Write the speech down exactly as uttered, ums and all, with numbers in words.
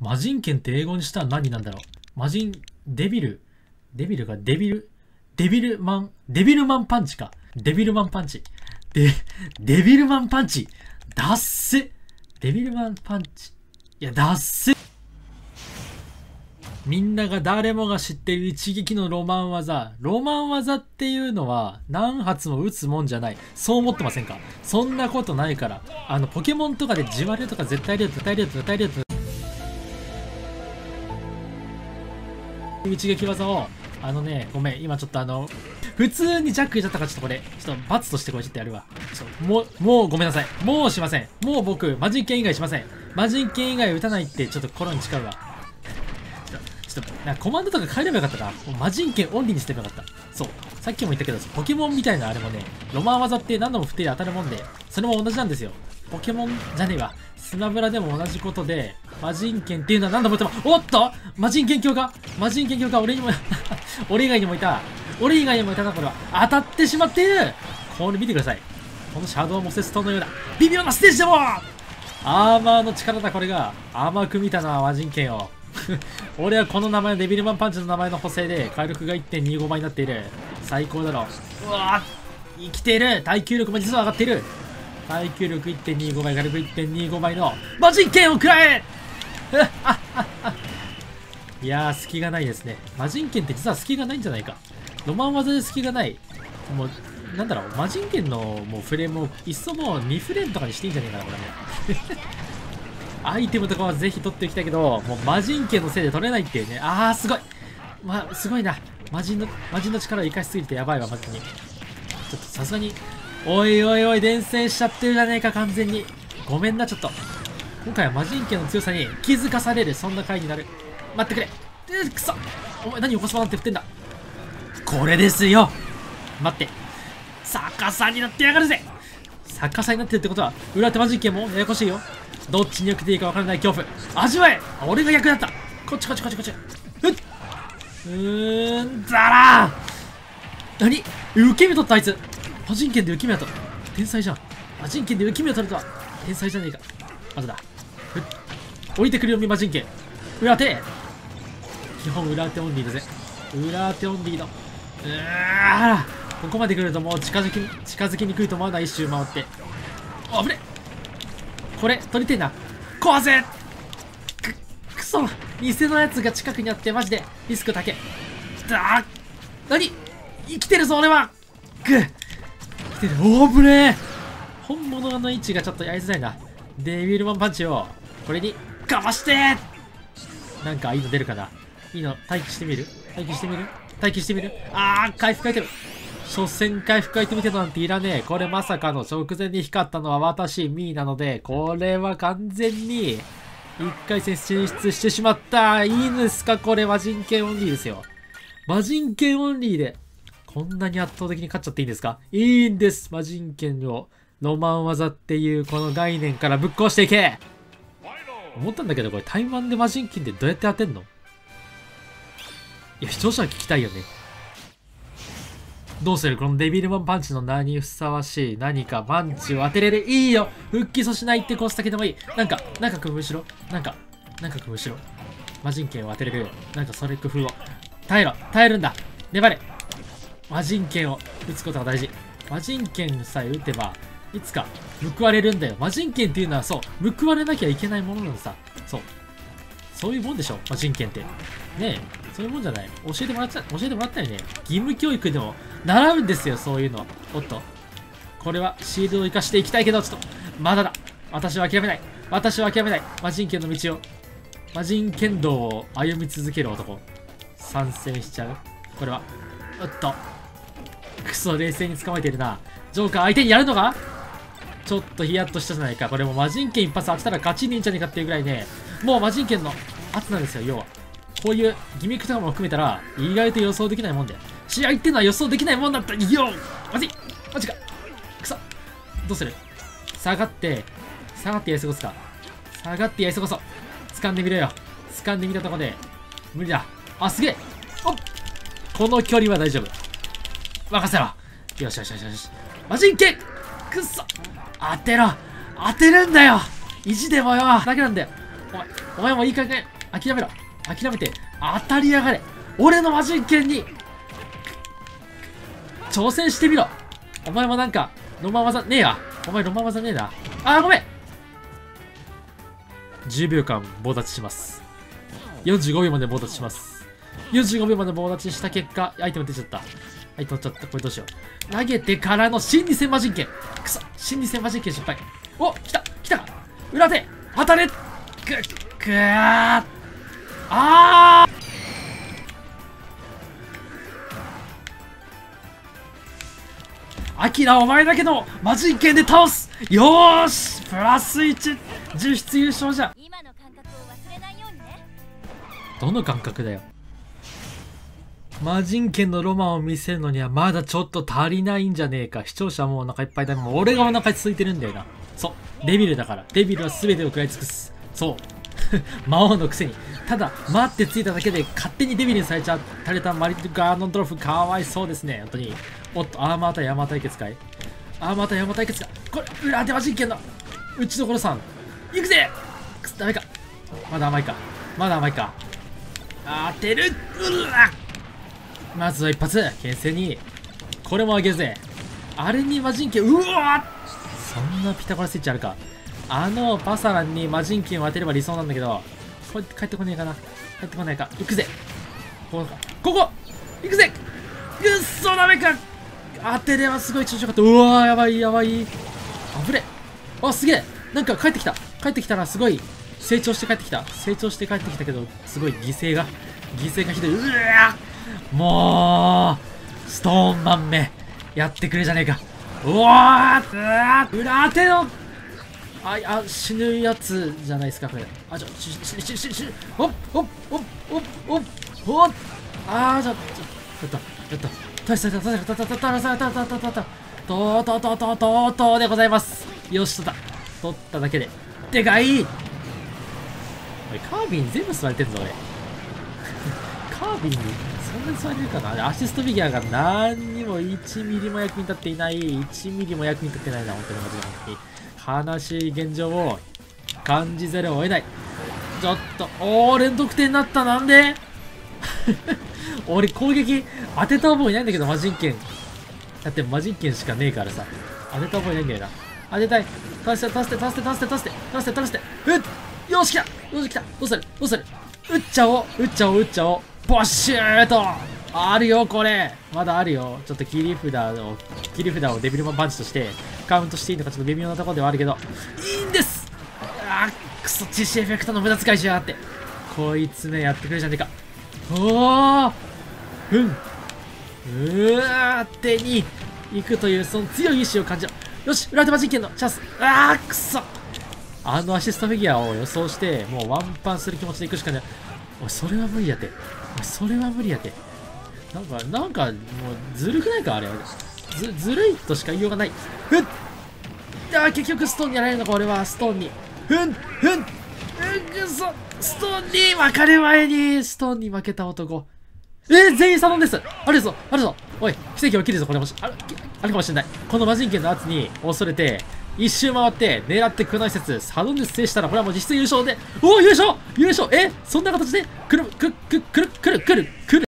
魔人剣って英語にしたら何なんだろう。魔人、デビル。デビルがデビル、デビルマン、デビルマンパンチか。デビルマンパンチ。で、デビルマンパンチ。だっせ。デビルマンパンチ。いや、だっせ。みんなが誰もが知っている一撃のロマン技。ロマン技っていうのは何発も打つもんじゃない。そう思ってませんか？そんなことないから。あの、ポケモンとかで自割れとか絶対レート、絶対レート、絶対レート。一撃技を、あのね、ごめん、今ちょっとあの、普通にジャック入れちゃったからちょっとこれ、ちょっと罰としてこれちょっとやるわ。ちょっともう、もうごめんなさい。もうしません。もう僕、魔人剣以外しません。魔人剣以外打たないってちょっと心に誓うわ。ちょっと、なんかコマンドとか変えればよかったな。もう魔人剣オンリーにしてればよかった。そう。さっきも言ったけど、ポケモンみたいなあれもね、ロマン技って何度も振って当たるもんで、それも同じなんですよ。ポケモンじゃねえわ。スマブラでも同じことで、魔人剣っていうのは何度も言っても、おっと魔人剣強化魔人剣強化俺にも、俺以外にもいた。俺以外にもいたな、これは。当たってしまっている。これ見てください。このシャドウモセストのような、微妙なステージでもアーマーの力だ、これが。甘く見たな、魔人剣を。俺はこの名前のデビルマンパンチの名前の補正で火力が いってんにご 倍になっている。最高だろ。うわぁ生きている。耐久力も実は上がっている。耐久力 いってんにご 倍、火力 いってんにご 倍の魔人剣を食らえいやー、隙がないですね。魔人剣って実は隙がないんじゃないか。ロマン技で隙がない。もう、なんだろう、魔人剣のもうフレームをいっそもうにフレームとかにしていいんじゃねえかな、これね。アイテムとかはぜひ取っておきたいけど、もう魔人剣のせいで取れないっていうね。あー、すごい。まあ、すごいな。魔人の、魔人の力を生かしすぎてやばいわ、マジに。ちょっとさすがに、おいおいおい、伝染しちゃってるじゃねえか、完全に。ごめんな、ちょっと。今回は魔人剣の強さに気づかされる、そんな回になる。待ってくれ。えー、くそ。お前何起こし場なんて振ってんだ。これですよ。待って。逆さになってやがるぜ。逆さになってるってことは、裏手魔人剣もややこしいよ。どっちに避けていいか分からない恐怖。味わえ。俺が役立った。こっちこっちこっちこっち。うっ。うーん、だらー。何受け身取ったあいつ。魔人剣で受け身を取った。天才じゃん。魔人剣で受け身を取るとは。天才じゃねえか。まずだ。ふっ。降りてくるよ、魔人剣。裏手。基本裏手オンリーだぜ。裏手オンリーの。うーん。ここまで来るともう近づき、近づきにくいと思わない。一周回って。あぶね。これ、取りてえな。壊せく、くそ偽のやつが近くにあってマジでリスク高え。だーなに生きてるぞ俺はく生きてる。おーぶねえ。本物の位置がちょっとやりづらいな。デビルマンパンチを、これに、かましてー。なんかいいの出るかな。いいの、待機してみる待機してみる待機してみるあー、回復アイテム。所詮回復アイテム程度なんていらねえ。これまさかの直前に光ったのは私、ミーなので、これは完全に、一回戦進出してしまった。いいんですかこれ魔人剣オンリーですよ。魔人剣オンリーで、こんなに圧倒的に勝っちゃっていいんですか？いいんです。魔人剣を、ロマン技っていうこの概念からぶっ壊していけ。思ったんだけど、これタイマンで魔人剣ってどうやって当てんの？いや、視聴者は聞きたいよね。どうするこのデビルマンパンチの名にふさわしい何かパンチを当てれる。いいよ復帰阻止ないってコースだけでもいい。なんか、なんか工夫しろ。なんか、なんか工夫しろ。魔人剣を当てれる。なんかそれ工夫を。耐えろ耐えるんだ粘れ魔人剣を打つことが大事。魔人剣さえ打てば、いつか報われるんだよ。魔人剣っていうのはそう、報われなきゃいけないものなのさ。そう。そういうもんでしょ魔人剣って。ねえ、そういうもんじゃない。教えてもらった、教えてもらったよね。義務教育でも習うんですよ、そういうの。おっと。これはシールドを生かしていきたいけど、ちょっと、まだだ。私は諦めない。私は諦めない。魔人剣の道を。魔人剣道を歩み続ける男。参戦しちゃう。これは。おっと。クソ、冷静に捕まえているな。ジョーカー相手にやるのか？ちょっとヒヤッとしたじゃないか。これもう魔人剣一発当てたら勝ちにいいんじゃねえかっていうぐらいね。もう魔人剣の圧なんですよ、要は。こういうギミックとかも含めたら、意外と予想できないもんで。試合ってのは予想できないもんだった。よマジマジかくそどうする下がって、下がってやり過ごすか。下がってやり過ごそう。掴んでみろよ。掴んでみたとこで、無理だ。あ、すげえおっこの距離は大丈夫。任せろよしよしよしよし。魔人剣くっそ当てろ当てるんだよ意地でもよだけなんだよ。お前お前もいい加減諦めろ。諦めて当たりやがれ。俺の魔人剣に挑戦してみろ。お前もなんかロマン技ねえや。お前ロマン技ねえな。あーごめん。じゅうびょうかん棒立ちします。よんじゅうごびょうまで棒立ちします。よんじゅうごびょうまで棒立ちした結果、アイテム出ちゃった。アイテム取っちゃった。これどうしよう。投げてからの心理戦魔人剣。くそ、心理戦魔人剣失敗。お、来た来た裏手当たれくっくーあーアキラお前だけど魔人剣で倒す。よーしプラスいち実質優勝じゃん。 今の感覚を忘れないようにね。 どの感覚だよ。魔人剣のロマンを見せるのにはまだちょっと足りないんじゃねえか。視聴者はもうお腹いっぱいだ。もう俺がお腹空いてるんだよな。そうデビルだから。デビルは全てを食らい尽くす。そう魔王のくせに。ただ待ってついただけで勝手にデビルにされちゃされたマリガーノンドロフ、かわいそうですね本当に。おっとアーマー対アーマー対決かい。アーマー対アーマー対決か。これ裏手魔人剣の打ちどころさんいくぜ。くすダメか。まだ甘いか。まだ甘いか。当てる。うわっまずは一発牽制にこれもあげるぜ。あれに魔人剣。うわそんなピタゴラスイッチあるか。あのバサランに魔人剣を当てれば理想なんだけど、これ帰ってこねえかな。帰ってこないか。行くぜここかここ行くぜ。くっそダメか。当てればすごい調子よかった。うわーやばいやばい。あぶれ。あすげえ。なんか帰ってきた。帰ってきたらすごい成長して帰ってきた。成長して帰ってきたけどすごい犠牲が犠牲がひどい。うわもうストーンマンめやってくれじゃねえか。うわー裏当てのああ死ぬやつじゃないですかこれ。あちょしししししおっおっおっおっおっおっあーじゃちょちょっとちょっととしとしとしとしとしとしとしとしとしととととととでございます。よし取った取っただけででかい。おいカービィに全部吸われてんぞ俺カービィにそんなに吸われるかな。アシストフィギュアが何にもいちミリも役に立っていない。いちミリも役に立ってないな本当にマジで本当に悲しい現状を感じざるを得ない。ちょっとおー連得点になった。なんで俺攻撃当てた覚えないんだけど魔人剣だって魔人剣しかねえからさ当てた覚えないんだよな。当てたい。倒して倒して倒して倒して倒して倒して倒してうっよし来たよし来た。どうするどうする打っちゃおう打っちゃおう打っちゃおうボッシューとあるよこれまだあるよ。ちょっと切り札を切り札をデビルマンパンチとしてカウントしていいのかちょっと微妙なところではあるけどいいんです。あーくそ致死エフェクトの無駄遣いしやがって。こいつねやってくれじゃねえか。おおうんうわー手に行くというその強い意志を感じる。よし裏手魔人剣のチャンス。あーくそあのアシストフィギュアを予想してもうワンパンする気持ちでいくしかない。おいそれは無理やて。おいそれは無理やて。なんかなんかもうずるくないかあれは。ずずるいとしか言いようがない。ふっあー結局ストーンにやられるのか俺は。ストーンにふんふんうんくそストーンに分かる前にストーンに負けた男。えー、全員サロンです。あるぞあるぞ。おい奇跡起きるぞこれもしあるあるかもしれない。この魔人剣の圧に恐れて一周回って狙ってくない説サドンデス制したらこれはもう実質優勝で。おお優勝優勝えそんな形でくるくるくるくるくるくるくる